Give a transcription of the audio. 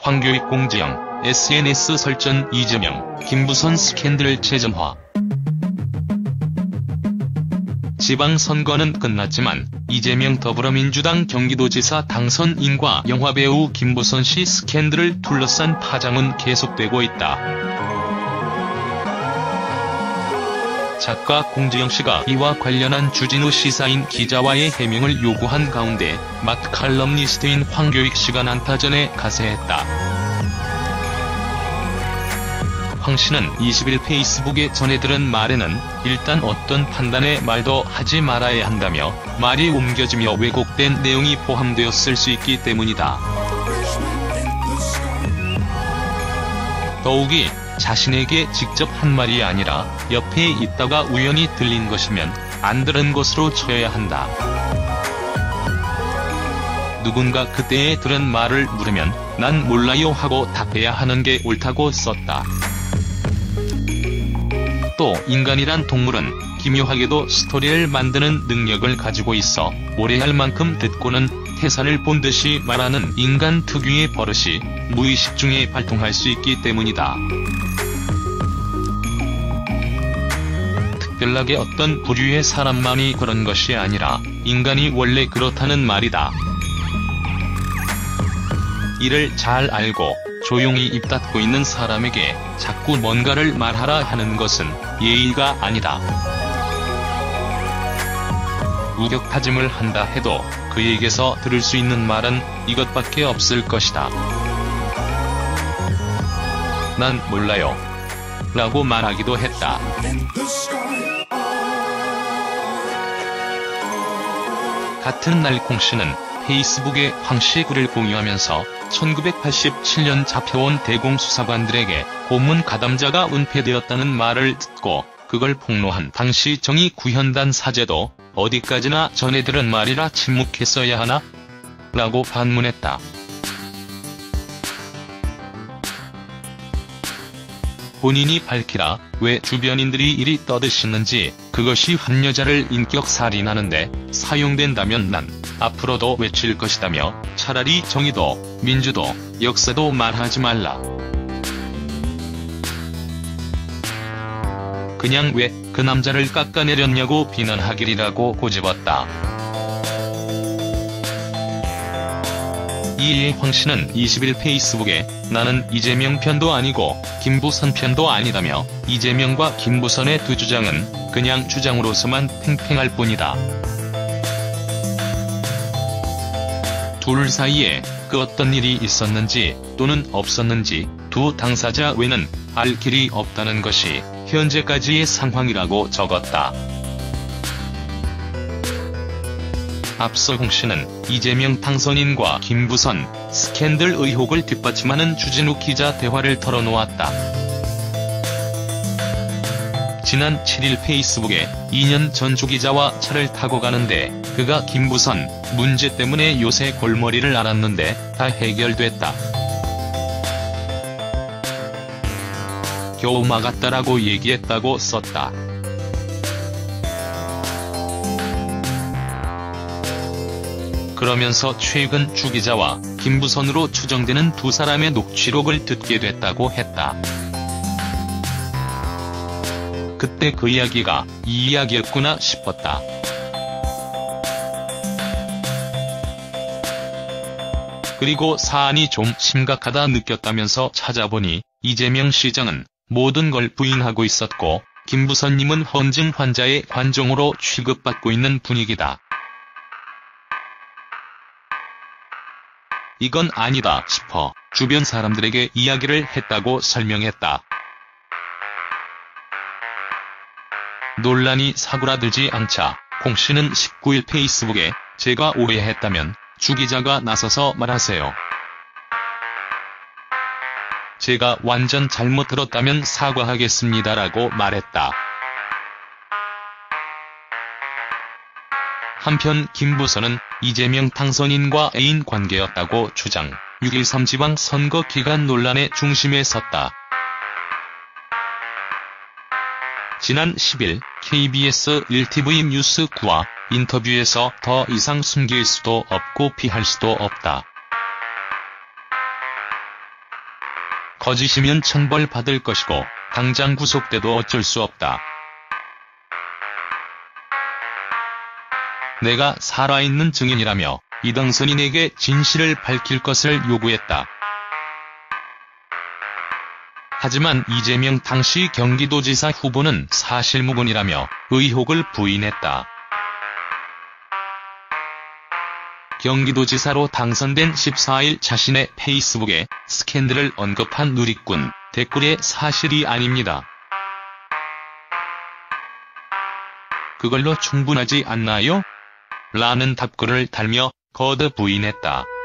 황교익 공지영, SNS 설전 이재명, 김부선 스캔들 재점화. 지방선거는 끝났지만 이재명 더불어민주당 경기도지사 당선인과 영화배우 김부선 씨 스캔들을 둘러싼 파장은 계속되고 있다. 작가 공지영 씨가 이와 관련한 주진우 시사인 기자와의 해명을 요구한 가운데 마트 칼럼니스트인 황교익 씨가 난타전에 가세했다. 황 씨는 20일 페이스북에 전해들은 말에는 일단 어떤 판단의 말도 하지 말아야 한다며 말이 옮겨지며 왜곡된 내용이 포함되었을 수 있기 때문이다. 더욱이 자신에게 직접 한 말이 아니라 옆에 있다가 우연히 들린 것이면 안 들은 것으로 쳐야 한다. 누군가 그때에 들은 말을 물으면 난 몰라요 하고 답해야 하는 게 옳다고 썼다. 또 인간이란 동물은 기묘하게도 스토리를 만드는 능력을 가지고 있어 오래할 만큼 듣고는 태산을 본 듯이 말하는 인간 특유의 버릇이 무의식 중에 발동할 수 있기 때문이다. 특별하게 어떤 부류의 사람만이 그런 것이 아니라 인간이 원래 그렇다는 말이다. 이를 잘 알고 조용히 입 닫고 있는 사람에게 자꾸 뭔가를 말하라 하는 것은 예의가 아니다. 우격다짐을 한다 해도 그에게서 들을 수 있는 말은 이것밖에 없을 것이다. 난 몰라요. 라고 말하기도 했다. 같은 날 콩 씨는 페이스북에 황 씨 글을 공유하면서 1987년 잡혀온 대공수사관들에게 고문 가담자가 은폐되었다는 말을 듣고 그걸 폭로한 당시 정의 구현단 사제도 어디까지나 전해들은 말이라 침묵했어야 하나? 라고 반문했다. 본인이 밝히라 왜 주변인들이 이리 떠드시는지 그것이 한 여자를 인격살인하는데 사용된다면 난 앞으로도 외칠 것이다며 차라리 정의도 민주도 역사도 말하지 말라. 그냥 왜 그 남자를 깎아내렸냐고 비난하길이라고 고집었다. 이에 황 씨는 20일 페이스북에 나는 이재명 편도 아니고 김부선 편도 아니다며 이재명과 김부선의 두 주장은 그냥 주장으로서만 팽팽할 뿐이다. 둘 사이에 그 어떤 일이 있었는지 또는 없었는지 두 당사자 외는 알 길이 없다는 것이 현재까지의 상황이라고 적었다. 앞서 홍 씨는 이재명 당선인과 김부선 스캔들 의혹을 뒷받침하는 주진우 기자 대화를 털어놓았다. 지난 7일 페이스북에 2년 전 주 기자와 차를 타고 가는데 그가 김부선 문제 때문에 요새 골머리를 앓았는데 다 해결됐다. 겨우 막았다라고 얘기했다고 썼다. 그러면서 최근 주 기자와 김부선으로 추정되는 두 사람의 녹취록을 듣게 됐다고 했다. 그때 그 이야기가 이 이야기였구나 싶었다. 그리고 사안이 좀 심각하다 느꼈다면서 찾아보니 이재명 시장은 모든 걸 부인하고 있었고 김부선님은 헌증 환자의 관종으로 취급받고 있는 분위기다. 이건 아니다 싶어 주변 사람들에게 이야기를 했다고 설명했다. 논란이 사그라들지 않자 콩 씨는 19일 페이스북에 제가 오해했다면 주 기자가 나서서 말하세요. 제가 완전 잘못 들었다면 사과하겠습니다라고 말했다. 한편 김부선은 이재명 당선인과 애인 관계였다고 주장, 6.13 지방선거 기간 논란의 중심에 섰다. 지난 10일 KBS 1TV 뉴스9와 인터뷰에서 더 이상 숨길 수도 없고 피할 수도 없다. 거짓이면 천벌받을 것이고 당장 구속돼도 어쩔 수 없다. 내가 살아있는 증인이라며 이등선인에게 진실을 밝힐 것을 요구했다. 하지만 이재명 당시 경기도지사 후보는 사실무근이라며 의혹을 부인했다. 경기도지사로 당선된 14일 자신의 페이스북에 스캔들을 언급한 누리꾼, 댓글에 사실이 아닙니다. 그걸로 충분하지 않나요? 라는 답글을 달며 거듭 부인했다.